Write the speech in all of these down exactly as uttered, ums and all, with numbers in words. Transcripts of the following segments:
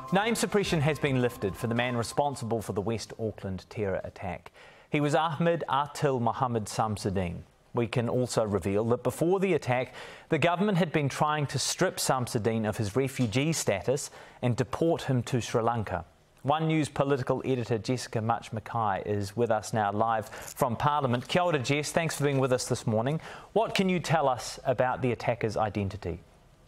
Name suppression has been lifted for the man responsible for the West Auckland terror attack. He was Ahmed Atil Mohammed Samsudeen. We can also reveal that before the attack, the government had been trying to strip Samsudeen of his refugee status and deport him to Sri Lanka. One News political editor Jessica Mutch McKay is with us now live from Parliament. Kia ora, Jess, thanks for being with us this morning. What can you tell us about the attacker's identity?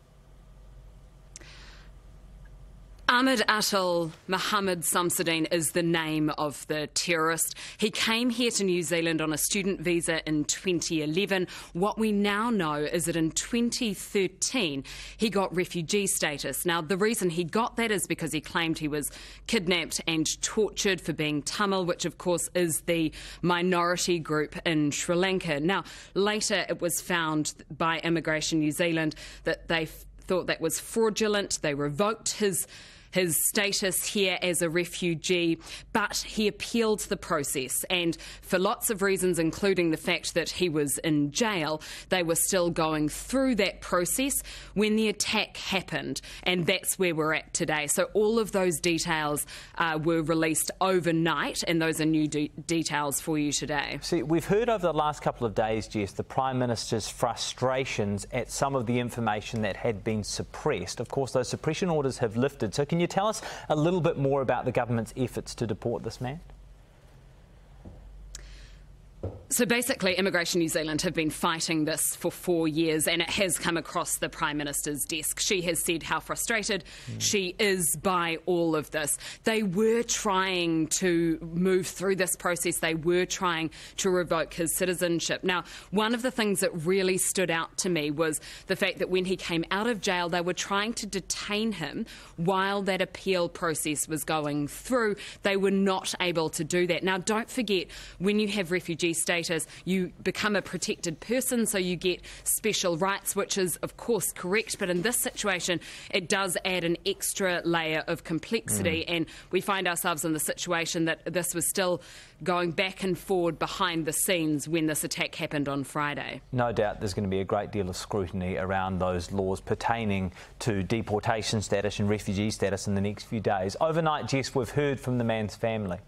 Ahmed Atil Mohammed Samsudeen is the name of the terrorist. He came here to New Zealand on a student visa in twenty eleven. What we now know is that in twenty thirteen he got refugee status. Now, the reason he got that is because he claimed he was kidnapped and tortured for being Tamil, which of course is the minority group in Sri Lanka. Now, later it was found by Immigration New Zealand that they thought that was fraudulent. They revoked his his status here as a refugee, but he appealed the process, and for lots of reasons, including the fact that he was in jail, they were still going through that process when the attack happened, and that's where we're at today. So all of those details uh, were released overnight, and those are new de details for you today. See, we've heard over the last couple of days, Jess, the Prime Minister's frustrations at some of the information that had been suppressed. Of course, those suppression orders have lifted, so can Can you tell us a little bit more about the government's efforts to deport this man? So basically, Immigration New Zealand have been fighting this for four years, and it has come across the Prime Minister's desk. She has said how frustrated mm. she is by all of this. They were trying to move through this process. They were trying to revoke his citizenship. Now, one of the things that really stood out to me was the fact that when he came out of jail, they were trying to detain him while that appeal process was going through. They were not able to do that. Now, don't forget, when you have refugee status, you become a protected person, so you get special rights, which is of course correct, but in this situation it does add an extra layer of complexity, mm. and we find ourselves in the situation that this was still going back and forward behind the scenes when this attack happened on Friday. No doubt there's going to be a great deal of scrutiny around those laws pertaining to deportation status and refugee status in the next few days. Overnight, Jess, we've heard from the man's family.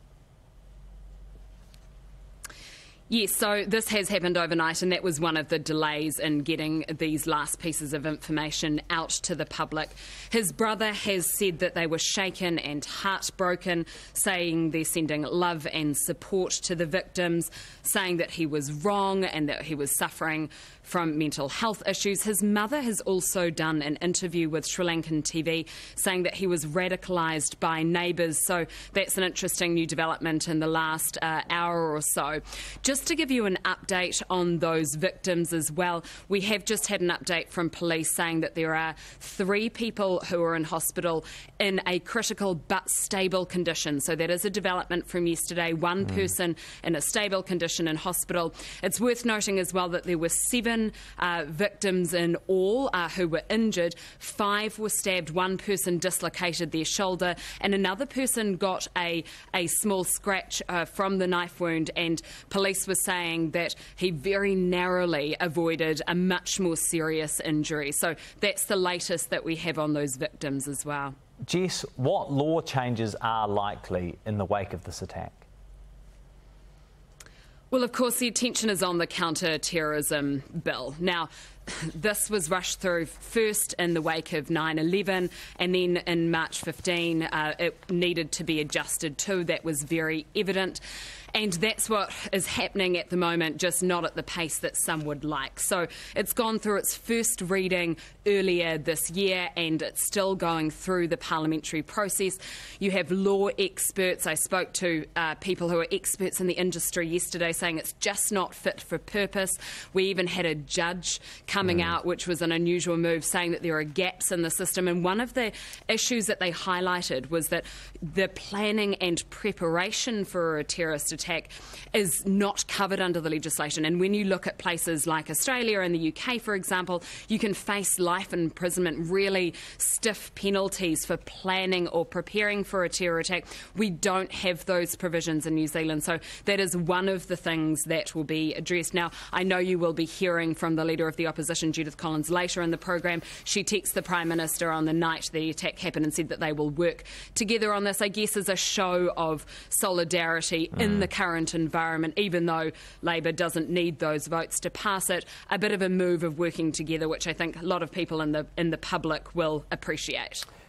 Yes, so this has happened overnight, and that was one of the delays in getting these last pieces of information out to the public. His brother has said that they were shaken and heartbroken, saying they're sending love and support to the victims, saying that he was wrong and that he was suffering from mental health issues. His mother has also done an interview with Sri Lankan T V saying that he was radicalised by neighbours, so that's an interesting new development in the last uh, hour or so. Just to give you an update on those victims as well, we have just had an update from police saying that there are three people who are in hospital in a critical but stable condition. So that is a development from yesterday. One mm. person in a stable condition in hospital. It's worth noting as well that there were seven uh, victims in all uh, who were injured. Five were stabbed, one person dislocated their shoulder, and another person got a, a small scratch uh, from the knife wound, and police were saying that he very narrowly avoided a much more serious injury. So that's the latest that we have on those victims as well. Jess, what law changes are likely in the wake of this attack? Well, of course, the attention is on the counter-terrorism bill. Now, this was rushed through first in the wake of nine eleven, and then in March fifteen uh, it needed to be adjusted too. That was very evident. And that's what is happening at the moment, just not at the pace that some would like. So it's gone through its first reading earlier this year, and it's still going through the parliamentary process. You have law experts. I spoke to uh, people who are experts in the industry yesterday saying it's just not fit for purpose. We even had a judge coming mm. out, which was an unusual move, saying that there are gaps in the system. And one of the issues that they highlighted was that the planning and preparation for a terrorist attack is not covered under the legislation. And when you look at places like Australia and the U K, for example, you can face life imprisonment, really stiff penalties for planning or preparing for a terror attack. We don't have those provisions in New Zealand, so that is one of the things that will be addressed. Now, I know you will be hearing from the Leader of the Opposition opposition, Judith Collins, later in the program. She texts the Prime Minister on the night the attack happened and said that they will work together on this, I guess, as a show of solidarity mm. in the current environment, even though Labour doesn't need those votes to pass it. A bit of a move of working together, which I think a lot of people in the in the public will appreciate.